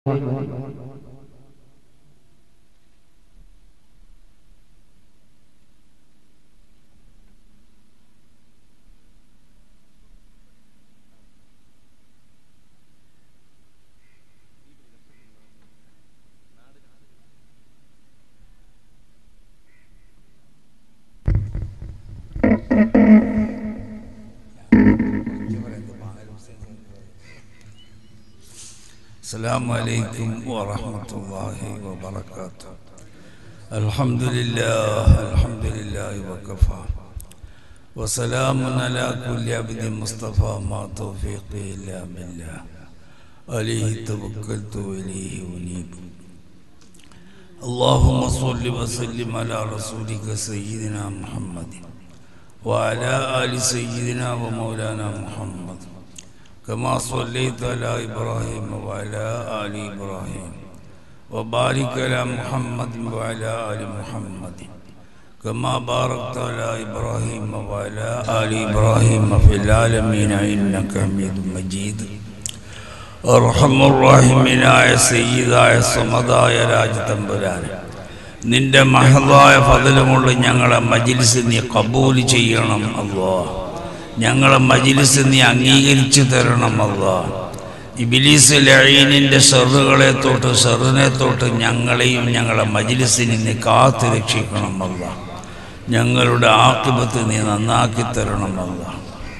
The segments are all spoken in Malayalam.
السلام عليكم ورحمة الله وبركاته. الحمد لله وكفى وسلام على كل عبد مصطفى ما توفيقي إلا بالله عليه توكلت وإليه أنيب. اللهم صل وسلم على رسولك سيدنا محمد وعلى آل سيدنا ومولانا محمد كما صليت على إبراهيم وعلى آل إبراهيم وبارك على محمد وعلى آل محمد كما باركت على إبراهيم وعلى آل إبراهيم في العالمين إنك حميد مجيد. أرحم الراحمين يا سيدنا يا സമദായ രാജതമ്പുരാനെ, നിന്റെ മഹദായ ഫضലുമുള്ള ഞങ്ങളെ മജ്ലിസ് നീ ഖബൂൽ ചെയ്യണം അല്ലാഹ്. ഞങ്ങളെ മജ്ലിസ് നീ അംഗീകരിച്ചു തരണം അല്ലാഹ്. ഇബ്ലീസ് ലഈനിന്റെ ശർറുകളെ തൊട്ട് ശർറിനെ തൊട്ട് ഞങ്ങളെയും ഞങ്ങളെ മജ്ലിസിനെ നീ കാത്തു രക്ഷിക്കണം അല്ലാഹ്. ഞങ്ങളുടെ ആഖിബത്ത് നീ നന്നാക്കി തരണം അല്ലാഹ്.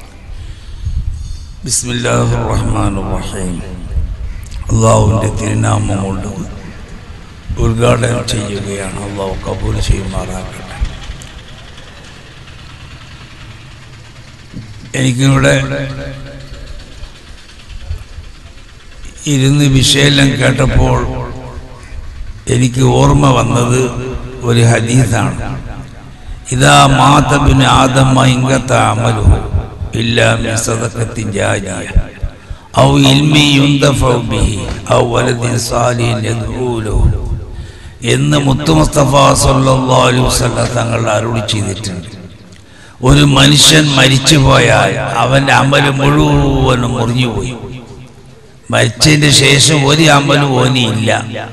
ബിസ്മില്ലാഹിർ റഹ്മാനിർ റഹീം. അല്ലാഹുവിന്റെ തിരുനാമം കൊണ്ട് ഉദ്ഘാടനം ചെയ്യുകയാണ്. അല്ലാഹു കബൂൽ ചെയ്യുമാറാകട്ടെ. എനിക്കിവിടെ ഇരുന്ന് വിഷയം കേട്ടപ്പോൾ എനിക്ക് ഓർമ്മ വന്നത് ഒരു ഹദീസാണ്. ഇദാ മാത ഇബ്നു ആദമ ഇൻഖത അമലുഹു ഇല്ലാ മിൻ സദഖത്തിൻ ജാരിയ ഔ ഇൽമി യുൻതഫഉ ബിഹി ഔ വലദിൻ സാലിഹിൻ യദ്ഉ ലഹു എന്ന് മുത്തു മുസ്തഫ സല്ലല്ലാഹു അലൈഹി വസല്ലം തങ്ങൾ അരുളി ചെയ്തിട്ടുണ്ട്. ഒരു മനുഷ്യൻ മരിച്ചു പോയാൽ അവൻ്റെ അമല് മുഴുവനും മുറിഞ്ഞുപോയി. മരിച്ചതിന് ശേഷം ഒരു അമലും ഓനിയില്ല.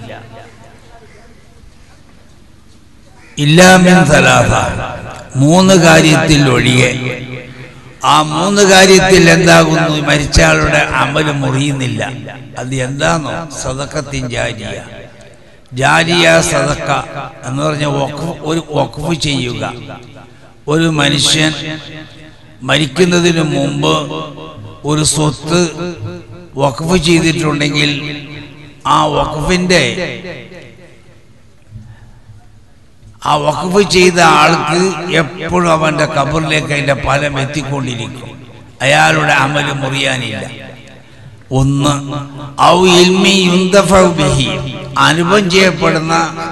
ഇല്ലാമിൻ സലാസ, മൂന്ന് കാര്യത്തിൽ ഒഴികെ. ആ മൂന്ന് കാര്യത്തിൽ എന്താകുന്നു? മരിച്ചയാളുടെ അമല് മുറിയുന്നില്ല. അത് എന്താണോ? സദഖത്തിൻ ജാരിയ. ജാരിയ സദഖ എന്ന് പറഞ്ഞ ഒരു വഖഫ് ചെയ്യുക. ഒരു മനുഷ്യൻ മരിക്കുന്നതിന് മുമ്പ് ഒരു സ്വത്ത് വഖഫ് ചെയ്തിട്ടുണ്ടെങ്കിൽ ആ വഖഫ് ചെയ്ത ആൾക്ക് എപ്പോഴും അവന്റെ ഖബറിലേക്ക് അതിന്റെ ഫലം എത്തിക്കൊണ്ടിരിക്കും. അയാളുടെ അമല് മുറിയാനില്ല. ഒന്ന്, ഔ ഇൽമി യുൻതഫഉ ബിഹി, അനുഭവം ചെയ്യപ്പെടുന്ന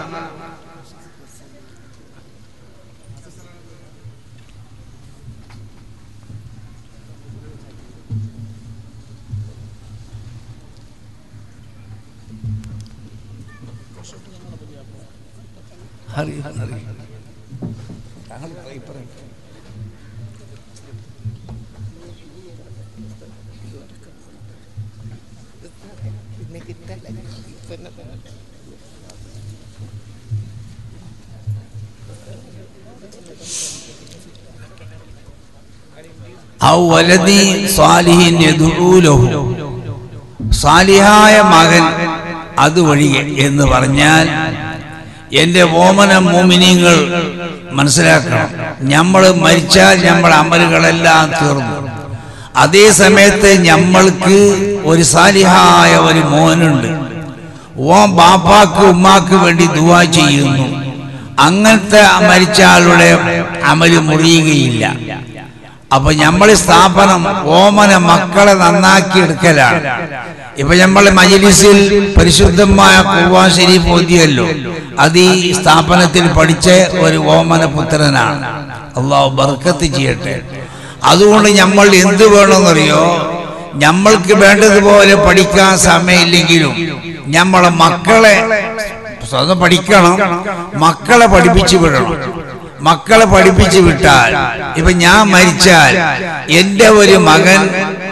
സാലിഹായ മകൻ അതുവഴിയെ എന്ന് പറഞ്ഞാൽ എൻ്റെ ഓമന മോമിനീങ്ങൾ മനസ്സിലാക്കണം, നമ്മൾ മരിച്ചാൽ നമ്മുടെ അമലുകളെല്ലാം തീർന്നു. അതേ സമയത്ത് നമ്മൾക്ക് ഒരു സാലിഹായ ഒരു മോനുണ്ട്. ഓൻ ബാപ്പാക്ക് ഉമ്മാക്ക് വേണ്ടി ദുആ ചെയ്യുന്നു. അങ്ങനത്തെ മരിച്ച ആളുടെ അമല് മുറിയുകയില്ല. അപ്പൊ നമ്മളെ സ്ഥാപനം ഓമന മക്കളെ നന്നാക്കി എടുക്കലാണ്. ഇപ്പൊ നമ്മളെ മജ്ലിസിൽ പരിശുദ്ധമായ ഖുർആൻ ശരീഫ് ഓതിയല്ലോ, അത് ഈ സ്ഥാപനത്തിൽ പഠിച്ച ഒരു ഓമന പുത്രനാണ്. അല്ലാഹു ബർക്കത്ത് ചെയ്യട്ടെ. അതുകൊണ്ട് നമ്മൾ എന്ത് വേണമെന്നറിയോ? നമ്മൾക്ക് വേണ്ടതുപോലെ പഠിക്കാൻ സമയമില്ലെങ്കിലും നമ്മളെ മക്കളെ സ്വന്തം പഠിക്കണം, മക്കളെ പഠിപ്പിച്ചു വിടണം. മക്കളെ പഠിപ്പിച്ചു വിട്ടാൽ, ഇപ്പൊ ഞാൻ മരിച്ചാൽ എൻ്റെ ഒരു മകൻ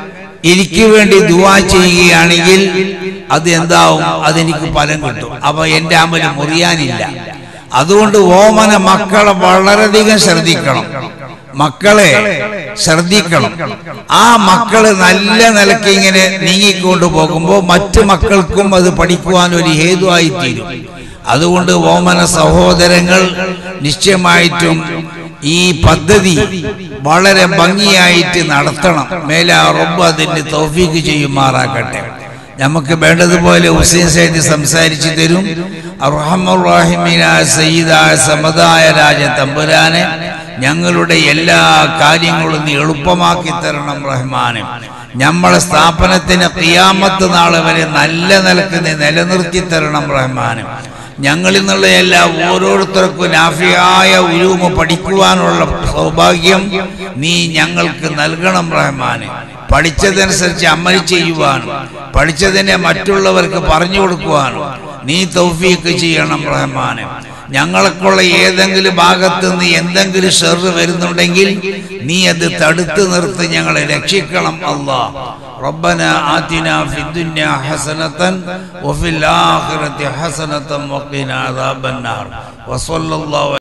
എനിക്ക് വേണ്ടി ദുആ ചെയ്യുകയാണെങ്കിൽ അത് എന്താവും, അതെനിക്ക് ഫലം കിട്ടും. അപ്പൊ എന്റെ അമല് മുറിയാനില്ല. അതുകൊണ്ട് ഓമന മക്കളെ വളരെയധികം ശ്രദ്ധിക്കണം. മക്കളെ ശ്രദ്ധിക്കണം. ആ മക്കള് നല്ല നിലയ്ക്ക് ഇങ്ങനെ നീങ്ങിക്കൊണ്ട് പോകുമ്പോൾ മറ്റു മക്കൾക്കും അത് പഠിക്കുവാൻ ഒരു ഹേതുവായി തീരും. അതുകൊണ്ട് ഓമന സഹോദരങ്ങൾ നിശ്ചയമായിട്ടും ഈ പദ്ധതി വളരെ ഭംഗിയായിട്ട് നടത്തണം. മേലാ റബ്ബ് അതിന് തൗഫീഖ് ചെയ്യുമാറാകട്ടെ. നമുക്ക് വേണ്ടതുപോലെ ഹുസൈൻ സയ്യിദ് സംസാരിച്ചു തരും. അർഹമർ റഹീമീനായ സയ്യിദായ സമദായ രാജ തമ്പുരാനെ, ഞങ്ങളുടെ എല്ലാ കാര്യങ്ങളും നീ എളുപ്പമാക്കി തരണം റഹ്മാനെ. നമ്മളെ സ്ഥാപനത്തിന് ഖിയാമത്ത് നാൾ വരെ നല്ല നിലക്ക് നീ നിലനിർത്തി തരണം റഹ്മാനെ. ഞങ്ങളിൽ നിന്നുള്ള എല്ലാ ഓരോരുത്തർക്കും നാഫിയായ ഉലൂമ് പഠിക്കുവാനുള്ള സൗഭാഗ്യം നീ ഞങ്ങൾക്ക് നൽകണം റഹ്മാനെ. പഠിച്ചതനുസരിച്ച് അമൽ ചെയ്യുവാനും പഠിച്ചതിനെ മറ്റുള്ളവർക്ക് പറഞ്ഞു കൊടുക്കുവാനും നീ തൗഫീഖ് ചെയ്യണം റഹ്മാനെ. ഞങ്ങൾക്കുള്ള ഏതെങ്കിലും ഭാഗത്ത് നിന്ന് എന്തെങ്കിലും ഷർറ് വരുന്നുണ്ടെങ്കിൽ നീ അത് തടുത്തു നിർത്തി ഞങ്ങളെ രക്ഷിക്കണം അല്ലാഹ്. ربنا آتنا في الدنيا حسنة وفي الآخرة حسنة وقنا عذاب النار وصلى الله